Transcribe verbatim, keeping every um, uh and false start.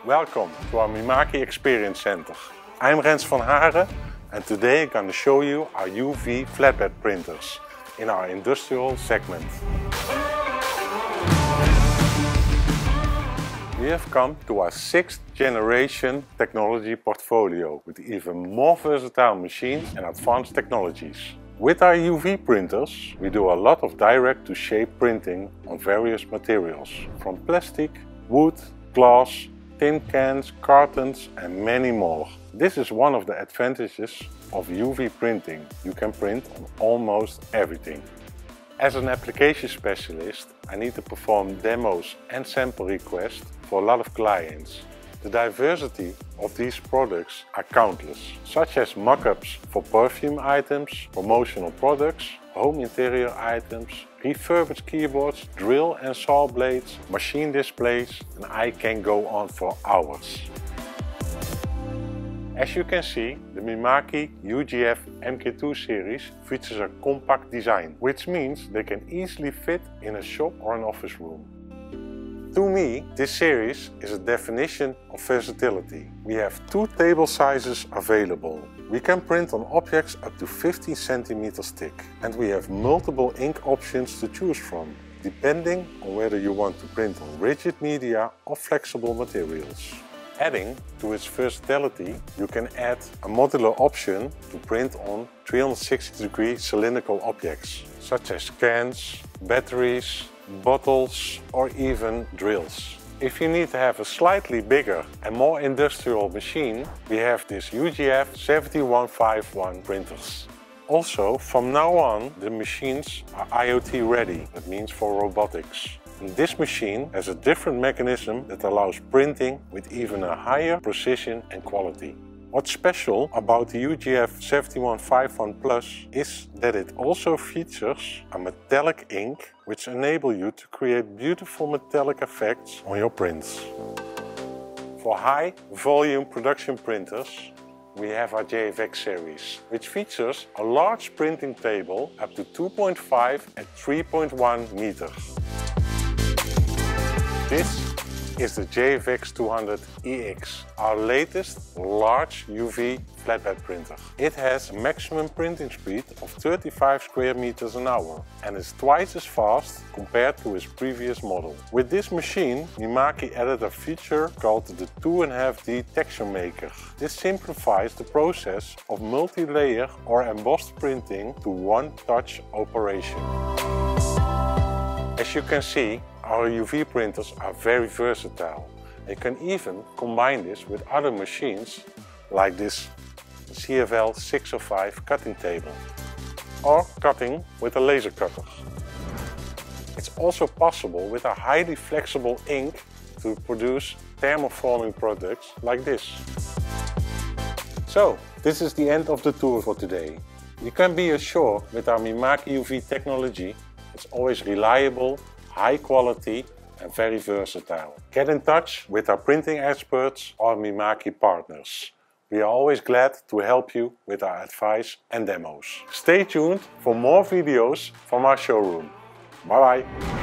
Welcome to our Mimaki Experience Center. I'm Rens van Haren and today I'm going to show you our U V flatbed printers in our industrial segment. We have come to our sixth generation technology portfolio with even more versatile machines and advanced technologies. With our U V printers, we do a lot of direct-to-shape printing on various materials, from plastic, wood, glass, tin cans, cartons and many more. This is one of the advantages of U V printing. You can print on almost everything. As an application specialist, I need to perform demos and sample requests for a lot of clients. The diversity of these products are countless, such as mock-ups for perfume items, promotional products, home interior items, refurbished keyboards, drill and saw blades, machine displays, and I can go on for hours. As you can see, the Mimaki U G F M K two series features a compact design, which means they can easily fit in a shop or an office room. To me, this series is a definition of versatility. We have two table sizes available. We can print on objects up to fifteen centimeters thick, and we have multiple ink options to choose from, depending on whether you want to print on rigid media or flexible materials. Adding to its versatility, you can add a modular option to print on three hundred sixty degree cylindrical objects, such as cans, batteries, bottles or even drills. If you need to have a slightly bigger and more industrial machine, we have this U G F seven one five one printers. Also, from now on, the machines are I O T ready, that means for robotics. And this machine has a different mechanism that allows printing with even a higher precision and quality. What's special about the U G F seven one five one Plus is that it also features a metallic ink which enable you to create beautiful metallic effects on your prints. For high volume production printers, we have our J F X series, which features a large printing table up to two point five and three point one meters. This is the J F X two hundred E X, our latest large U V flatbed printer. It has a maximum printing speed of thirty-five square meters an hour and is twice as fast compared to its previous model. With this machine, Mimaki added a feature called the two point five D texture maker. This simplifies the process of multi-layer or embossed printing to one-touch operation. As you can see, our U V printers are very versatile. You can even combine this with other machines like this C F L six oh five cutting table or cutting with a laser cutter. It's also possible with a highly flexible ink to produce thermoforming products like this. So, this is the end of the tour for today. You can be assured with our Mimaki U V technology, it's always reliable, high quality and very versatile. Get in touch with our printing experts or Mimaki partners. We are always glad to help you with our advice and demos. Stay tuned for more videos from our showroom. Bye bye!